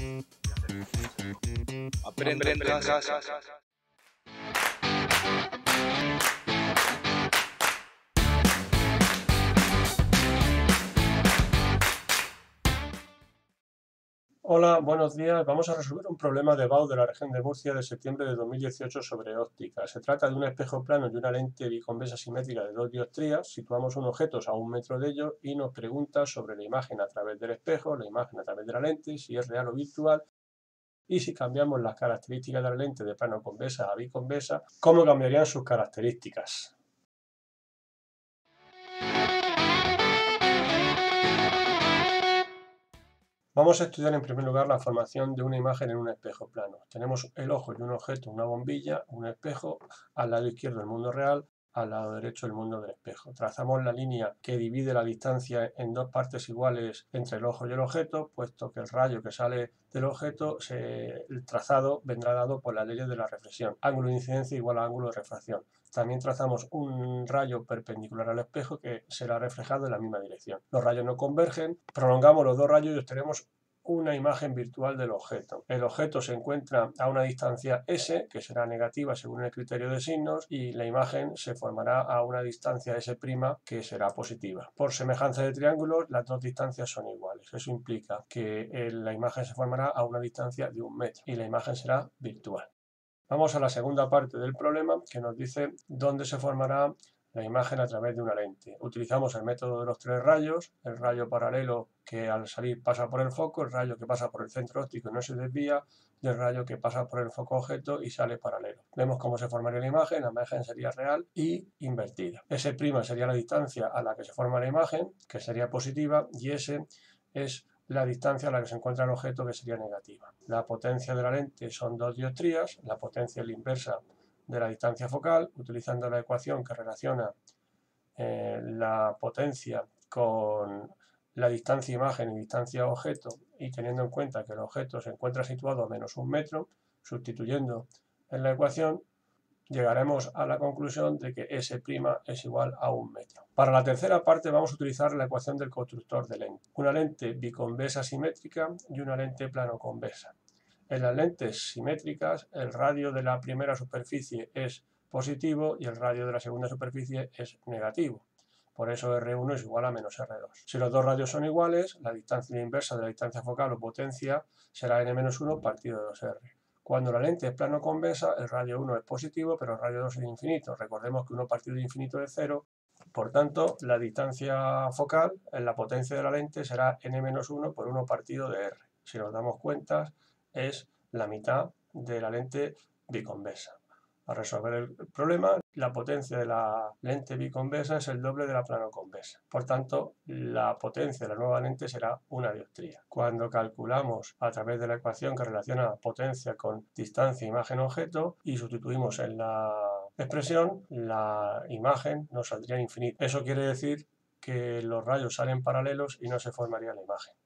Aprende en casa. Hola, buenos días. Vamos a resolver un problema de BAU de la región de Murcia de septiembre de 2018 sobre óptica. Se trata de un espejo plano y una lente biconvexa simétrica de 2 dioptrías. Situamos un objeto a 1 metro de ellos y nos pregunta sobre la imagen a través del espejo, la imagen a través de la lente, si es real o virtual, y si cambiamos las características de la lente de plano convexa a biconvexa, ¿cómo cambiarían sus características? Vamos a estudiar en primer lugar la formación de una imagen en un espejo plano. Tenemos el ojo y un objeto, una bombilla, un espejo, al lado izquierdo el mundo real, al lado derecho el mundo del espejo. Trazamos la línea que divide la distancia en dos partes iguales entre el ojo y el objeto, puesto que el rayo que sale del objeto, el trazado vendrá dado por las leyes de la reflexión. Ángulo de incidencia igual a ángulo de refracción. También trazamos un rayo perpendicular al espejo que será reflejado en la misma dirección. Los rayos no convergen, prolongamos los dos rayos y obtenemos una imagen virtual del objeto. El objeto se encuentra a una distancia S, que será negativa según el criterio de signos, y la imagen se formará a una distancia S', que será positiva. Por semejanza de triángulos, las dos distancias son iguales. Eso implica que la imagen se formará a una distancia de 1 metro y la imagen será virtual. Vamos a la segunda parte del problema, que nos dice dónde se formará la imagen a través de una lente. Utilizamos el método de los 3 rayos, el rayo paralelo que al salir pasa por el foco, el rayo que pasa por el centro óptico y no se desvía, y el rayo que pasa por el foco objeto y sale paralelo. Vemos cómo se formaría la imagen sería real y invertida. S' sería la distancia a la que se forma la imagen, que sería positiva, y S es la distancia a la que se encuentra el objeto, que sería negativa. La potencia de la lente son 2 dioptrías, la potencia es la inversa de la distancia focal, utilizando la ecuación que relaciona la potencia con la distancia imagen y distancia objeto, y teniendo en cuenta que el objeto se encuentra situado a menos 1 metro, sustituyendo en la ecuación, llegaremos a la conclusión de que S' es igual a 1 metro. Para la tercera parte vamos a utilizar la ecuación del constructor de lente. Una lente biconvexa simétrica y una lente plano convexa. En las lentes simétricas, el radio de la primera superficie es positivo y el radio de la segunda superficie es negativo. Por eso R1 es igual a menos R2. Si los dos radios son iguales, la distancia inversa de la distancia focal o potencia será n-1 partido de 2R. Cuando la lente es plano convexa, el radio 1 es positivo, pero el radio 2 es infinito. Recordemos que 1 partido de infinito es 0. Por tanto, la distancia focal en la potencia de la lente será n-1 por 1 partido de R. Si nos damos cuenta, es la mitad de la lente biconvexa. Al resolver el problema, la potencia de la lente biconvexa es el doble de la plano convexa. Por tanto, la potencia de la nueva lente será 1 dioptría. Cuando calculamos a través de la ecuación que relaciona potencia con distancia imagen-objeto y sustituimos en la expresión, la imagen nos saldría infinita. Eso quiere decir que los rayos salen paralelos y no se formaría la imagen.